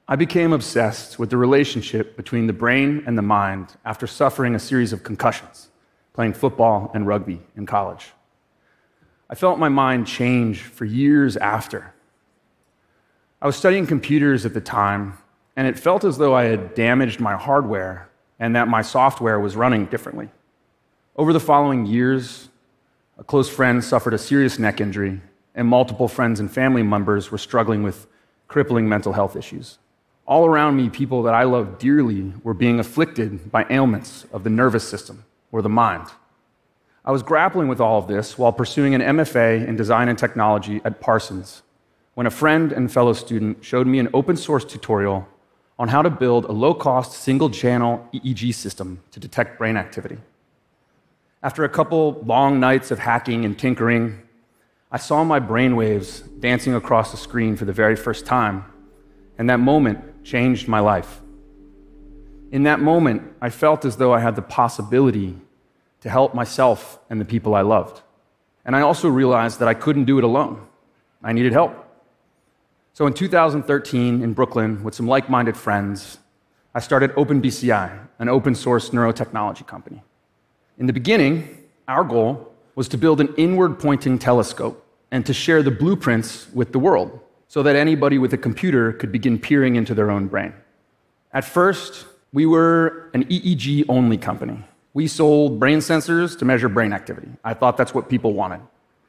I became obsessed with the relationship between the brain and the mind after suffering a series of concussions, playing football and rugby in college. I felt my mind change for years after. I was studying computers at the time, and it felt as though I had damaged my hardware and that my software was running differently. Over the following years, a close friend suffered a serious neck injury, and multiple friends and family members were struggling with crippling mental health issues. All around me, people that I loved dearly were being afflicted by ailments of the nervous system or the mind. I was grappling with all of this while pursuing an MFA in design and technology at Parsons, when a friend and fellow student showed me an open source tutorial on how to build a low-cost single-channel EEG system to detect brain activity. After a couple long nights of hacking and tinkering, I saw my brainwaves dancing across the screen for the very first time, and that moment changed my life. In that moment, I felt as though I had the possibility to help myself and the people I loved. And I also realized that I couldn't do it alone. I needed help. So in 2013, in Brooklyn, with some like-minded friends, I started OpenBCI, an open-source neurotechnology company. In the beginning, our goal was to build an inward-pointing telescope and to share the blueprints with the world, so that anybody with a computer could begin peering into their own brain. At first, we were an EEG-only company. We sold brain sensors to measure brain activity. I thought that's what people wanted.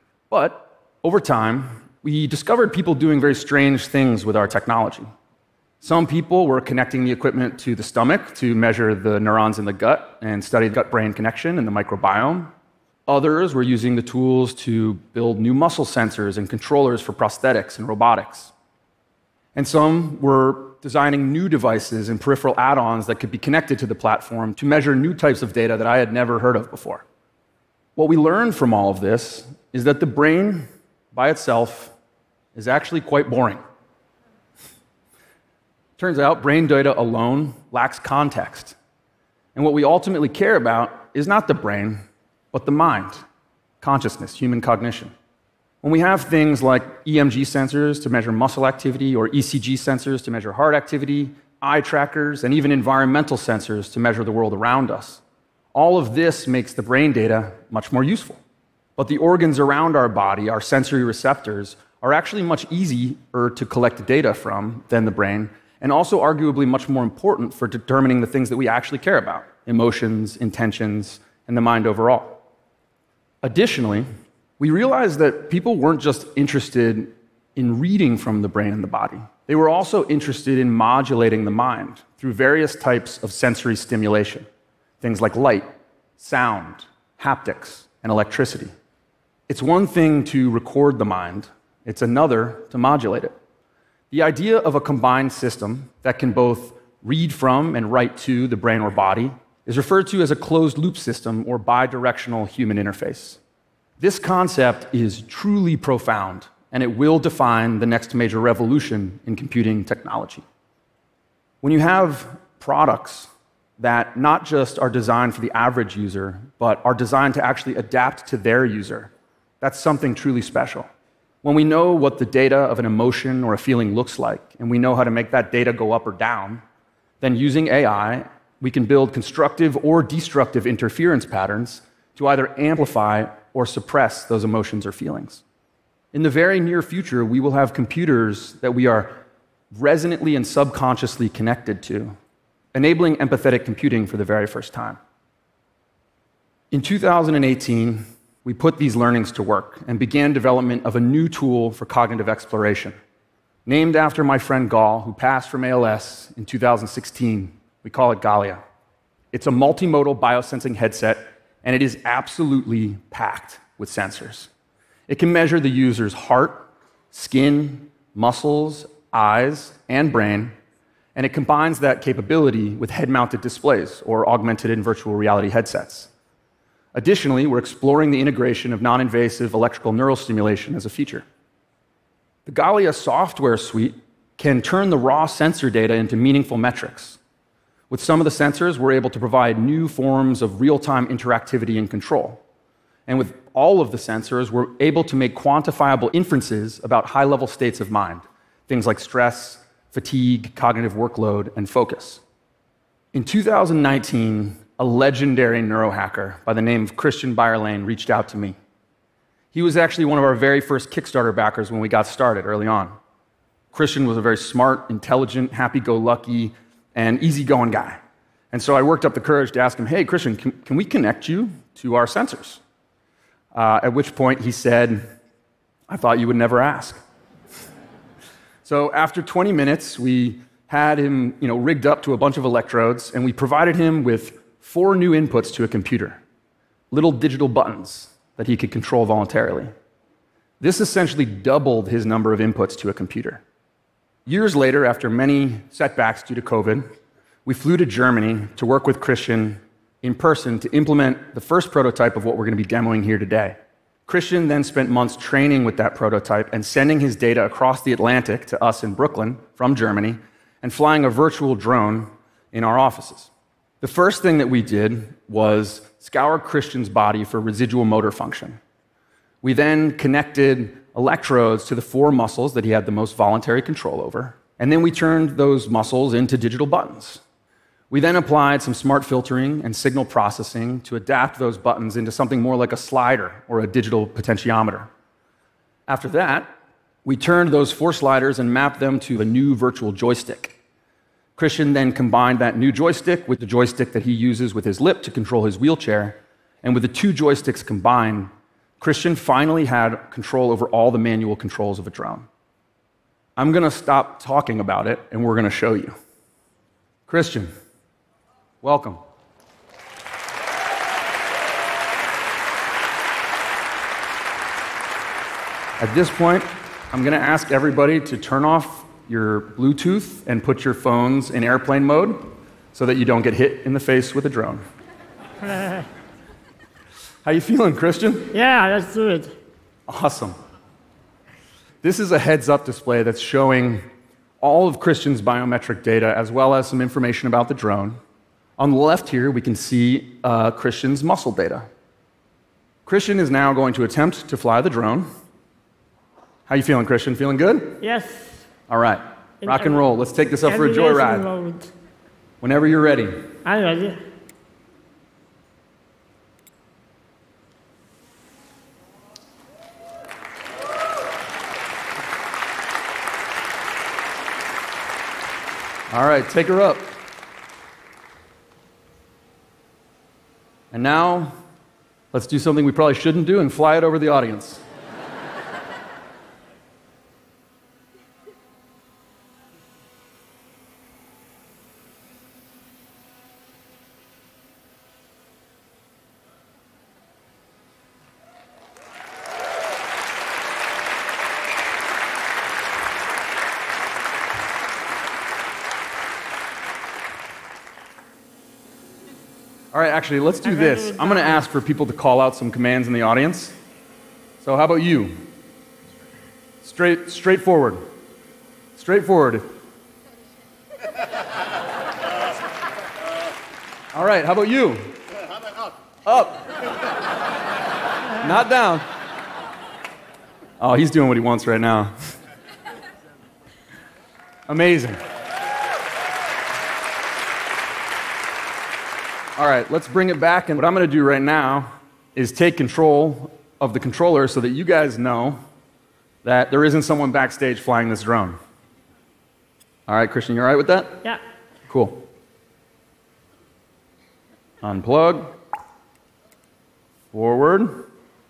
But over time, we discovered people doing very strange things with our technology. Some people were connecting the equipment to the stomach to measure the neurons in the gut and study gut-brain connection and the microbiome. Others were using the tools to build new muscle sensors and controllers for prosthetics and robotics. And some were designing new devices and peripheral add-ons that could be connected to the platform to measure new types of data that I had never heard of before. What we learned from all of this is that the brain by itself is actually quite boring. Turns out brain data alone lacks context. And what we ultimately care about is not the brain, but the mind, consciousness, human cognition. When we have things like EMG sensors to measure muscle activity, or ECG sensors to measure heart activity, eye trackers, and even environmental sensors to measure the world around us, all of this makes the brain data much more useful. But the organs around our body, our sensory receptors, are actually much easier to collect data from than the brain, and also arguably much more important for determining the things that we actually care about: emotions, intentions, and the mind overall. Additionally, we realized that people weren't just interested in reading from the brain and the body. They were also interested in modulating the mind through various types of sensory stimulation, things like light, sound, haptics, and electricity. It's one thing to record the mind, it's another to modulate it. The idea of a combined system that can both read from and write to the brain or body is referred to as a closed-loop system or bidirectional human interface. This concept is truly profound, and it will define the next major revolution in computing technology. When you have products that not just are designed for the average user, but are designed to actually adapt to their user, that's something truly special. When we know what the data of an emotion or a feeling looks like, and we know how to make that data go up or down, then using AI, we can build constructive or destructive interference patterns to either amplify or suppress those emotions or feelings. In the very near future, we will have computers that we are resonantly and subconsciously connected to, enabling empathetic computing for the very first time. In 2018, we put these learnings to work and began development of a new tool for cognitive exploration. Named after my friend Gall, who passed from ALS in 2016, we call it Gallia. It's a multimodal biosensing headset, and it is absolutely packed with sensors. It can measure the user's heart, skin, muscles, eyes, and brain, and it combines that capability with head-mounted displays, or augmented and virtual reality headsets. Additionally, we're exploring the integration of non-invasive electrical neural stimulation as a feature. The Gallia software suite can turn the raw sensor data into meaningful metrics. With some of the sensors, we're able to provide new forms of real-time interactivity and control. And with all of the sensors, we're able to make quantifiable inferences about high-level states of mind, things like stress, fatigue, cognitive workload, and focus. In 2019, a legendary neurohacker by the name of Christian Bayerlein reached out to me. He was actually one of our very first Kickstarter backers when we got started early on. Christian was a very smart, intelligent, happy-go-lucky, and easygoing guy. And so I worked up the courage to ask him, hey, Christian, can we connect you to our sensors? At which point he said, I thought you would never ask. So after 20 minutes, we had him rigged up to a bunch of electrodes, and we provided him with 4 new inputs to a computer, little digital buttons that he could control voluntarily. This essentially doubled his number of inputs to a computer. Years later, after many setbacks due to COVID, we flew to Germany to work with Christian in person to implement the first prototype of what we're going to be demoing here today. Christian then spent months training with that prototype and sending his data across the Atlantic to us in Brooklyn from Germany and flying a virtual drone in our offices. The first thing that we did was scour Christian's body for residual motor function. We then connected electrodes to the 4 muscles that he had the most voluntary control over, and then we turned those muscles into digital buttons. We then applied some smart filtering and signal processing to adapt those buttons into something more like a slider or a digital potentiometer. After that, we turned those 4 sliders and mapped them to a new virtual joystick. Christian then combined that new joystick with the joystick that he uses with his lip to control his wheelchair, and with the 2 joysticks combined, Christian finally had control over all the manual controls of a drone. I'm going to stop talking about it, and we're going to show you. Christian, welcome. At this point, I'm going to ask everybody to turn off your Bluetooth and put your phones in airplane mode so that you don't get hit in the face with a drone. How you feeling, Christian? Yeah, let's do it. Awesome. This is a heads-up display that's showing all of Christian's biometric data as well as some information about the drone. On the left here, we can see Christian's muscle data. Christian is now going to attempt to fly the drone. How you feeling, Christian? Feeling good? Yes. All right. Rock and roll. Let's take this up for a joyride. Whenever you're ready. I'm ready. All right, take her up. And now, let's do something we probably shouldn't do and fly it over the audience. All right, actually, let's do this. I'm going to ask for people to call out some commands in the audience. So how about you? Straightforward. Straightforward. All right, how about you? Up. Not down. Oh, he's doing what he wants right now. Amazing. All right, let's bring it back, and what I'm going to do right now is take control of the controller so that you guys know that there isn't someone backstage flying this drone. All right, Christian, you all right with that? Yeah. Cool. Unplug. Forward.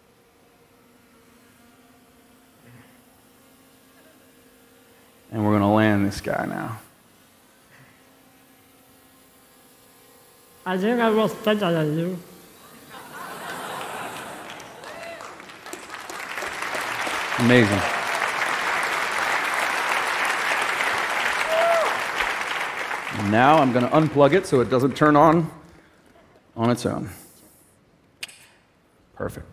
And we're going to land this guy now. I think I was better than you. Amazing. And now I'm going to unplug it so it doesn't turn on its own. Perfect.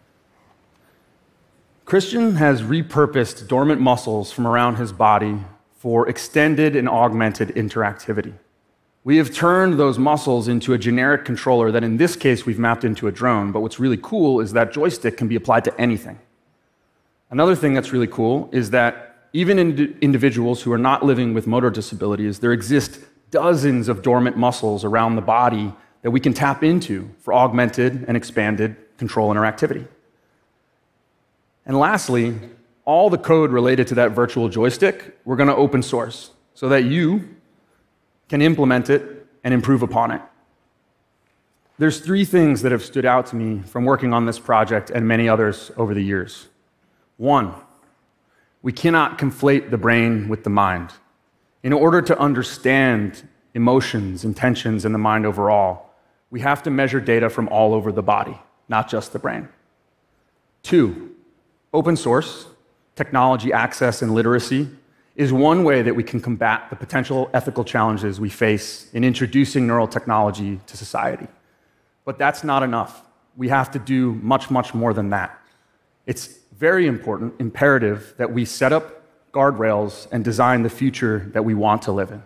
Christian has repurposed dormant muscles from around his body for extended and augmented interactivity. We have turned those muscles into a generic controller that in this case we've mapped into a drone, but what's really cool is that joystick can be applied to anything. Another thing that's really cool is that Even in individuals who are not living with motor disabilities, there exist dozens of dormant muscles around the body that we can tap into for augmented and expanded control interactivity. And lastly, all the code related to that virtual joystick, we're going to open source so that you can implement it and improve upon it. There's 3 things that have stood out to me from working on this project and many others over the years. 1, we cannot conflate the brain with the mind. In order to understand emotions, intentions, and the mind overall, we have to measure data from all over the body, not just the brain. 2, open source, technology access, and literacy is one way that we can combat the potential ethical challenges we face in introducing neurotechnology to society. But that's not enough. We have to do much, much more than that. It's very important, imperative, that we set up guardrails and design the future that we want to live in.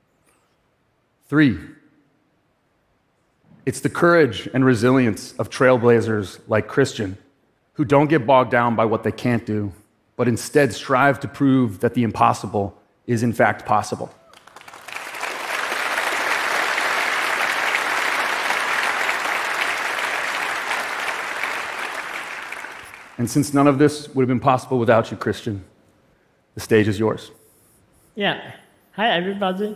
3, it's the courage and resilience of trailblazers like Christian, who don't get bogged down by what they can't do, but instead strive to prove that the impossible is in fact possible. And since none of this would have been possible without you, Christian, the stage is yours. Yeah. Hi, everybody.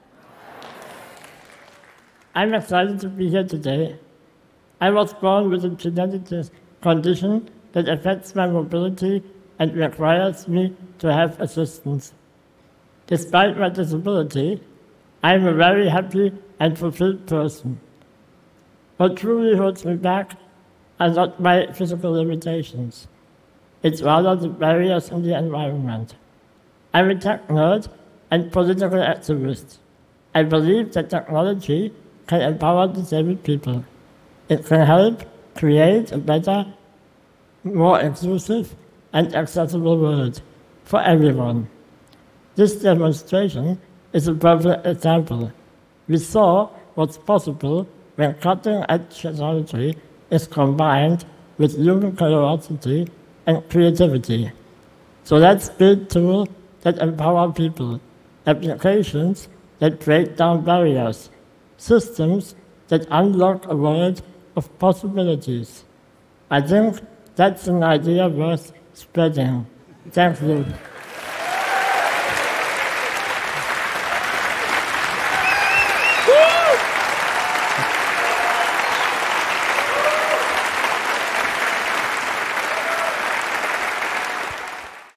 I'm excited to be here today. I was born with a genetic condition that affects my mobility and requires me to have assistance. Despite my disability, I'm a very happy and fulfilled person. What truly holds me back are not my physical limitations. It's rather the barriers in the environment. I'm a tech nerd and political activist. I believe that technology can empower disabled people. It can help create a better, more inclusive and accessible world for everyone. This demonstration is a perfect example. We saw what's possible when cutting-edge technology is combined with human curiosity and creativity. So let's build tools that empower people, applications that break down barriers, systems that unlock a world of possibilities. I think that's an idea worth spreading. Thank you.